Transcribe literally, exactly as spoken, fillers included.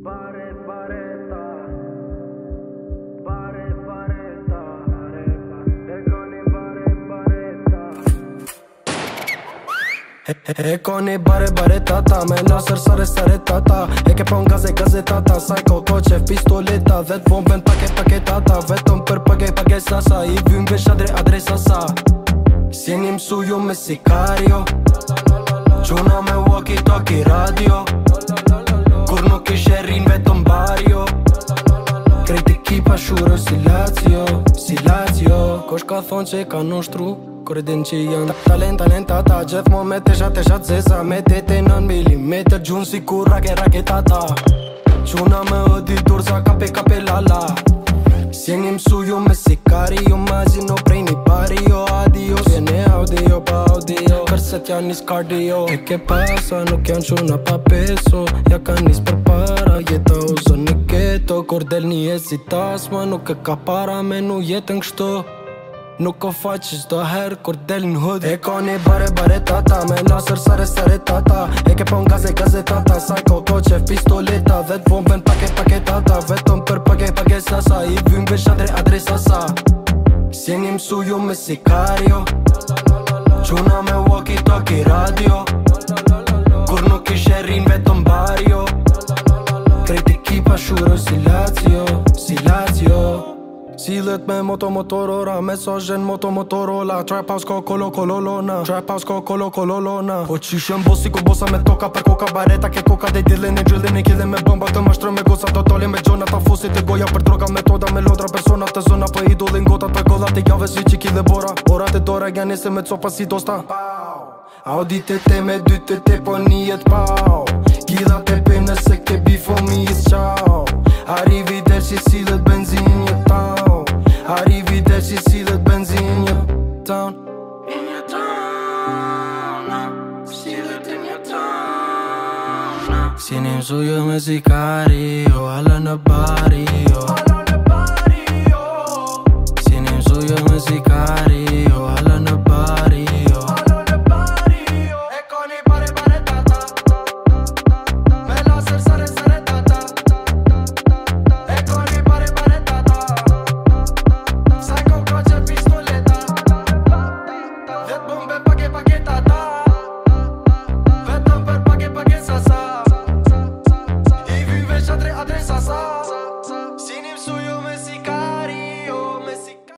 Bare bareta, bare bareta, Ekoni bare bareta. Ekoni bare bareta, me nasër sare sare tata. E ke pon gaze gazetata, psycho koqe pistoleta, dhet bomben pake paketata, vetëm për pake pake sasa, i vym vesh adre adresa sa. Si jeni msu ju me sikario, quna me walkie talkie radio, kur nuk ishe rrin vetëm barjo, krejt ekipa shurë si Lazio, si Lazio. Kosh ka thonë që ka nushtru, kur e din që janë talent talentata, gjithmo me tesha tesha zeza, me tete nën milimeter, gjun si kur rake raketata. Quna me odi durza kape kape lala, si jeni msu ju me sikario, mazino prej një barrio, adio, s'jene audio pa audio, kërset janë nis cardio. E ke pasa, nuk janë quna pa peso, ja ka nis për para, jeta uzo në keto, kur del një e si tasma, nuk e ka para me nu jetën kështu, nuk o faqë qdo her kur del në hud. E ka një bare bare tata, me nasër sare sare tata, e ke pon gaze gazetata, psycho koqe pistoleta, dhet bomben pake paketata, vetëm për pake pake sasa, i vym vesh adre adresa sa. Si jeni msu ju me sikario, quna me walkie talkie radio, kur nuk ishe rrin vetëm barjo, krejt ekipa shurë si Lazio, si Lazio. Sillet me moto motorora, mesazhen moto motorola, trap house ko kolo kololona, trap house ko kolo kololona. Po qyshen bosi ku bosa me toka për koka bareta, ke koka dhe dillin e gjyllin e killin me bomba, të mashtro me goza të tolin me gjona, ta fosit e goja për droga, metoda me lodra, persona të zona, për idolin gotat për gollat e jave si qiki dhe bora, orat e dora janë se me copa si dosta. Audi te te me dy te te po njet pau, gida te pe nëse ke bifo mi is qau, arrivederci sillet benzin një town, arrivederci sillet benzin një town. In your town, sillet in your town. Si jeni msu ju me sikario, alla në barrio, si jeni msu ju me sikario.